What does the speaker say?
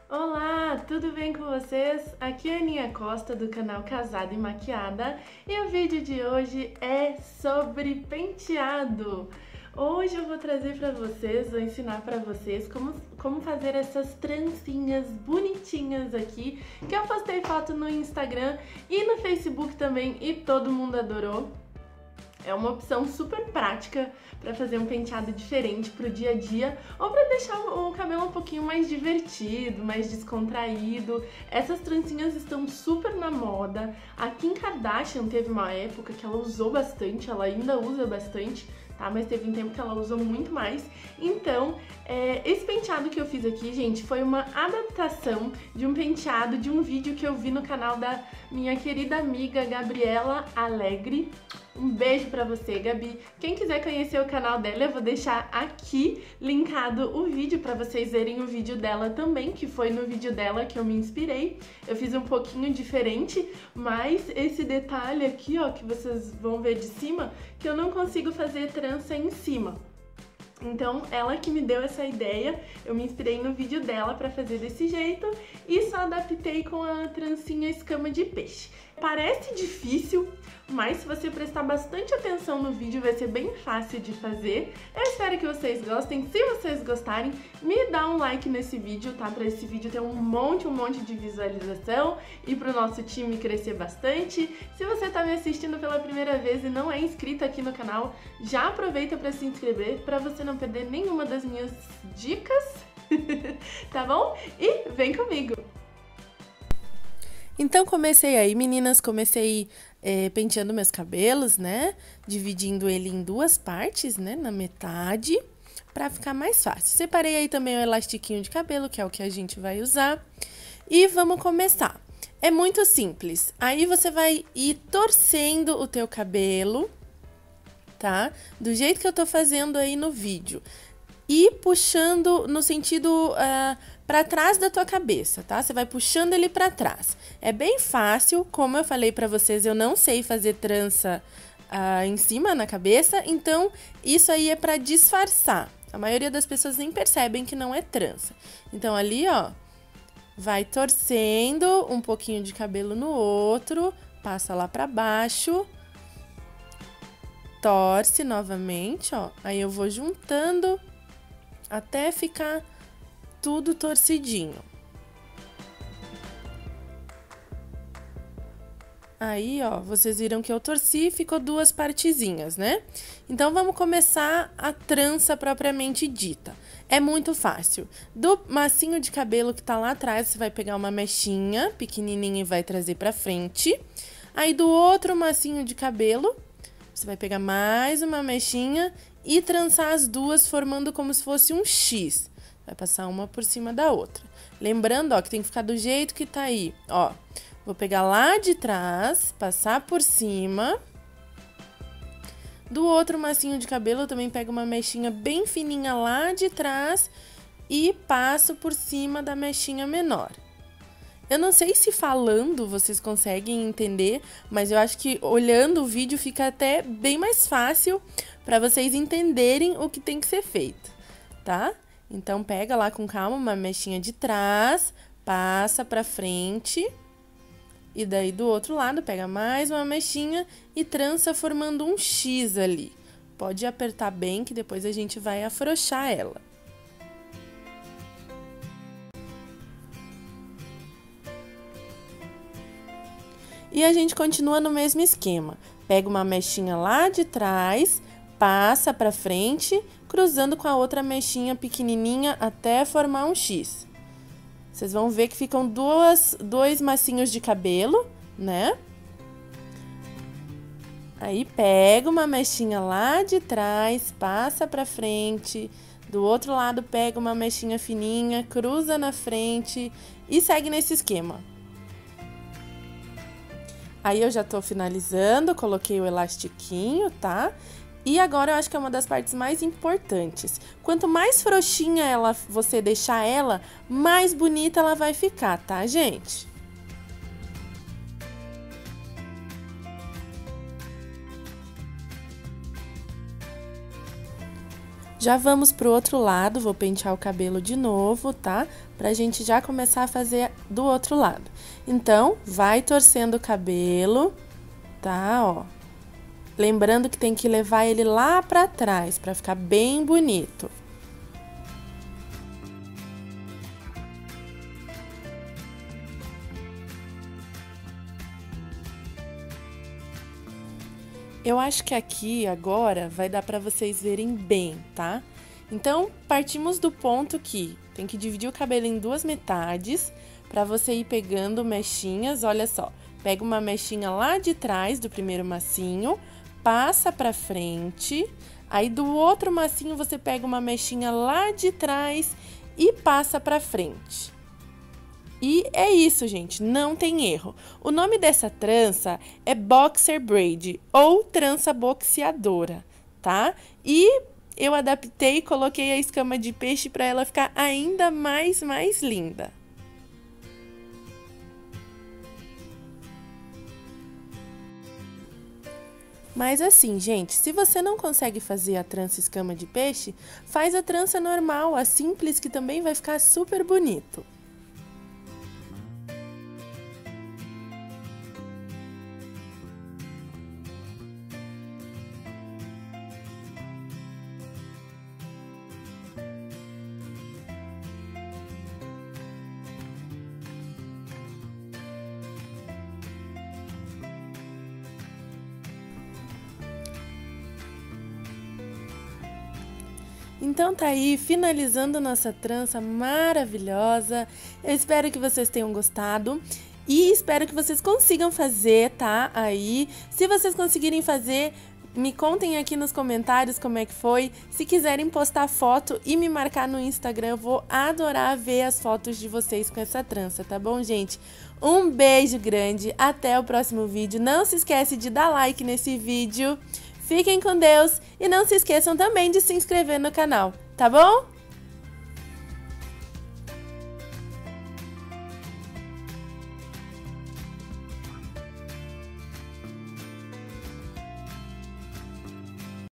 Olá, tudo bem com vocês? Aqui é a Aninha Costa do canal Casada e Maquiada e o vídeo de hoje é sobre penteado. Hoje eu vou trazer para vocês, vou ensinar para vocês como fazer essas trancinhas bonitinhas aqui, que eu postei foto no Instagram e no Facebook também e todo mundo adorou. É uma opção super prática para fazer um penteado diferente pro dia a dia ou para deixar o cabelo um pouquinho mais divertido, mais descontraído. Essas trancinhas estão super na moda. A Kim Kardashian teve uma época que ela usou bastante, ela ainda usa bastante, tá? Mas teve um tempo que ela usou muito mais. Então, esse penteado que eu fiz aqui, gente, foi uma adaptação de um penteado de um vídeo que eu vi no canal da minha querida amiga Gabriela Alegre. Um beijo pra você, Gabi. Quem quiser conhecer o canal dela, eu vou deixar aqui linkado o vídeo pra vocês verem o vídeo dela também, que foi no vídeo dela que eu me inspirei. Eu fiz um pouquinho diferente, mas esse detalhe aqui, ó, que vocês vão ver de cima, que eu não consigo fazer trança em cima. Então, ela que me deu essa ideia, eu me inspirei no vídeo dela pra fazer desse jeito e só adaptei com a trancinha escama de peixe. Parece difícil, mas se você prestar bastante atenção no vídeo vai ser bem fácil de fazer. Eu espero que vocês gostem. Se vocês gostarem, me dá um like nesse vídeo, tá? Pra esse vídeo ter um monte de visualização e pro nosso time crescer bastante. Se você tá me assistindo pela primeira vez e não é inscrito aqui no canal, já aproveita pra se inscrever pra você não perder nenhuma das minhas dicas, tá bom? E vem comigo! Então comecei aí, meninas, penteando meus cabelos, né? Dividindo ele em duas partes, né? Na metade, pra ficar mais fácil. Separei aí também o elastiquinho de cabelo, que é o que a gente vai usar. E vamos começar. É muito simples. Aí você vai ir torcendo o teu cabelo, tá? Do jeito que eu tô fazendo aí no vídeo. E puxando no sentido para trás da tua cabeça, tá? Você vai puxando ele para trás. É bem fácil, como eu falei para vocês, eu não sei fazer trança em cima na cabeça, então isso aí é para disfarçar. A maioria das pessoas nem percebem que não é trança. Então ali, ó, vai torcendo um pouquinho de cabelo no outro, passa lá para baixo, torce novamente, ó. Aí eu vou juntando até ficar tudo torcidinho. Aí, ó, vocês viram que eu torci e ficou duas partezinhas, né? Então, vamos começar a trança propriamente dita. É muito fácil. Do massinho de cabelo que tá lá atrás, você vai pegar uma mechinha pequenininha e vai trazer pra frente. Aí, do outro massinho de cabelo, você vai pegar mais uma mechinha e trançar as duas, formando como se fosse um X. Vai passar uma por cima da outra. Lembrando, ó, que tem que ficar do jeito que tá aí, ó. Vou pegar lá de trás, passar por cima. Do outro massinho de cabelo, eu também pego uma mechinha bem fininha lá de trás e passo por cima da mechinha menor. Eu não sei se falando vocês conseguem entender, mas eu acho que olhando o vídeo fica até bem mais fácil para vocês entenderem o que tem que ser feito, tá? Então, pega lá com calma uma mechinha de trás, passa pra frente e daí do outro lado pega mais uma mechinha e trança formando um X ali. Pode apertar bem que depois a gente vai afrouxar ela. E a gente continua no mesmo esquema. Pega uma mechinha lá de trás, passa pra frente, cruzando com a outra mechinha pequenininha até formar um X. Vocês vão ver que ficam dois massinhos de cabelo, né? Aí pega uma mechinha lá de trás, passa pra frente. Do outro lado pega uma mechinha fininha, cruza na frente e segue nesse esquema. Aí eu já tô finalizando, coloquei o elastiquinho, tá? E agora eu acho que é uma das partes mais importantes. Quanto mais frouxinha você deixar ela, mais bonita ela vai ficar, tá, gente? Já vamos pro outro lado, vou pentear o cabelo de novo, tá? Pra gente já começar a fazer do outro lado. Então, vai torcendo o cabelo, tá? Ó. Lembrando que tem que levar ele lá pra trás, pra ficar bem bonito. Eu acho que aqui agora vai dar para vocês verem bem, tá? Então, partimos do ponto que tem que dividir o cabelo em duas metades para você ir pegando mechinhas, olha só. Pega uma mechinha lá de trás do primeiro massinho, passa para frente, aí do outro massinho você pega uma mechinha lá de trás e passa para frente. E é isso, gente, não tem erro. O nome dessa trança é boxer braid ou trança boxeadora, tá? E eu adaptei e coloquei a escama de peixe para ela ficar ainda mais linda. Mas assim, gente, se você não consegue fazer a trança escama de peixe, faz a trança normal, a simples, que também vai ficar super bonito. Então tá aí, finalizando nossa trança maravilhosa. Eu espero que vocês tenham gostado e espero que vocês consigam fazer, tá? Aí, se vocês conseguirem fazer, me contem aqui nos comentários como é que foi. Se quiserem postar foto e me marcar no Instagram, eu vou adorar ver as fotos de vocês com essa trança, tá bom, gente? Um beijo grande, até o próximo vídeo. Não se esquece de dar like nesse vídeo. Fiquem com Deus e não se esqueçam também de se inscrever no canal, tá bom?